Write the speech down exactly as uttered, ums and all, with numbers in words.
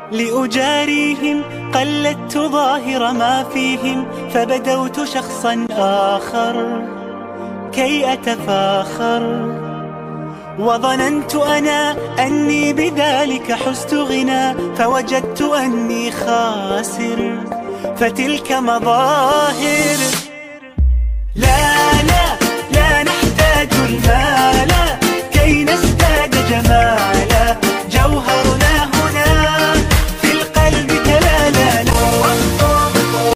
لأجاريهم قلدت ظاهر ما فيهم، فبدوت شخصا آخر كي أتفاخر، وظننت أنا أني بذلك حزت غنى، فوجدت أني خاسر، فتلك مظاهر. لا لا لا نحتاج المال